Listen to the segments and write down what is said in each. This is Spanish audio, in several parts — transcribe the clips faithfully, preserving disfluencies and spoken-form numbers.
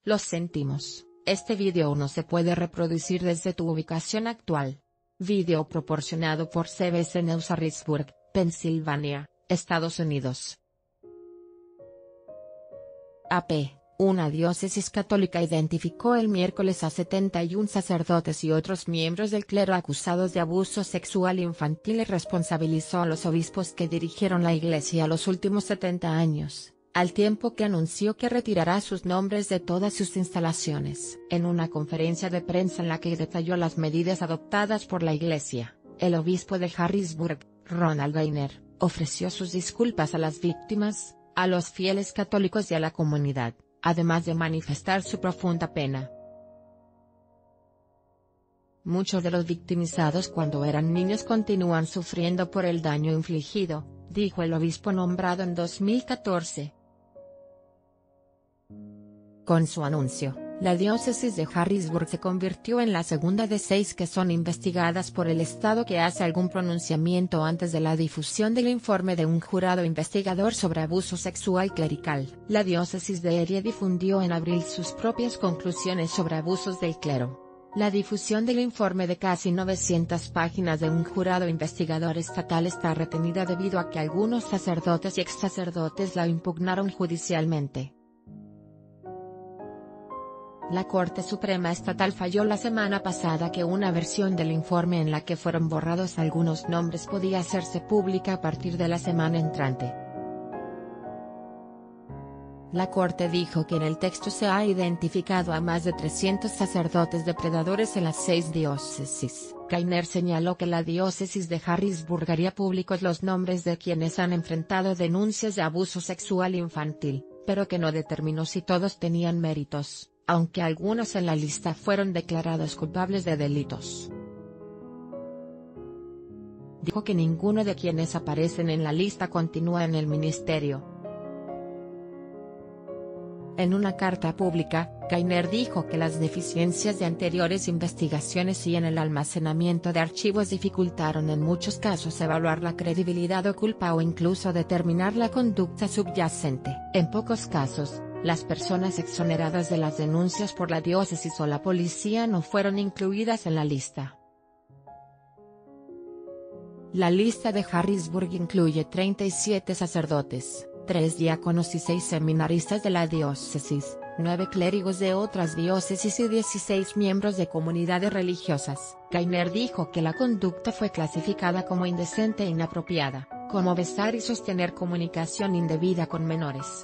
Lo sentimos, este video no se puede reproducir desde tu ubicación actual. Video proporcionado por C B S News Harrisburg, Pensilvania, Estados Unidos. A P. Una diócesis católica identificó el miércoles a setenta y un sacerdotes y otros miembros del clero acusados de abuso sexual infantil y responsabilizó a los obispos que dirigieron la iglesia los últimos setenta años, al tiempo que anunció que retirará sus nombres de todas sus instalaciones. En una conferencia de prensa en la que detalló las medidas adoptadas por la iglesia, el obispo de Harrisburg, Ronald Gainer, ofreció sus disculpas a las víctimas, a los fieles católicos y a la comunidad, además de manifestar su profunda pena. Muchos de los victimizados cuando eran niños continúan sufriendo por el daño infligido, dijo el obispo nombrado en dos mil catorce. Con su anuncio, la diócesis de Harrisburg se convirtió en la segunda de seis que son investigadas por el Estado que hace algún pronunciamiento antes de la difusión del informe de un jurado investigador sobre abuso sexual clerical. La diócesis de Erie difundió en abril sus propias conclusiones sobre abusos del clero. La difusión del informe de casi novecientas páginas de un jurado investigador estatal está retenida debido a que algunos sacerdotes y exsacerdotes la impugnaron judicialmente. La Corte Suprema Estatal falló la semana pasada que una versión del informe en la que fueron borrados algunos nombres podía hacerse pública a partir de la semana entrante. La Corte dijo que en el texto se ha identificado a más de trescientos sacerdotes depredadores en las seis diócesis. Gainer señaló que la diócesis de Harrisburg haría públicos los nombres de quienes han enfrentado denuncias de abuso sexual infantil, pero que no determinó si todos tenían méritos, aunque algunos en la lista fueron declarados culpables de delitos. Dijo que ninguno de quienes aparecen en la lista continúa en el ministerio. En una carta pública, Gainer dijo que las deficiencias de anteriores investigaciones y en el almacenamiento de archivos dificultaron en muchos casos evaluar la credibilidad o culpa o incluso determinar la conducta subyacente. En pocos casos, las personas exoneradas de las denuncias por la diócesis o la policía no fueron incluidas en la lista. La lista de Harrisburg incluye treinta y siete sacerdotes, tres diáconos y seis seminaristas de la diócesis, nueve clérigos de otras diócesis y dieciséis miembros de comunidades religiosas. Gainer dijo que la conducta fue clasificada como indecente e inapropiada, como besar y sostener comunicación indebida con menores.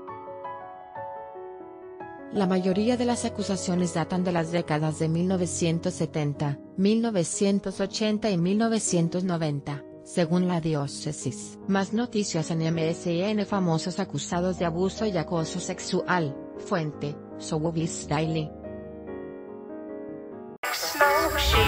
La mayoría de las acusaciones datan de las décadas de mil novecientos setenta, mil novecientos ochenta y mil novecientos noventa, según la diócesis. Más noticias en M S N. Famosos acusados de abuso y acoso sexual. Fuente: Sowevis Daily.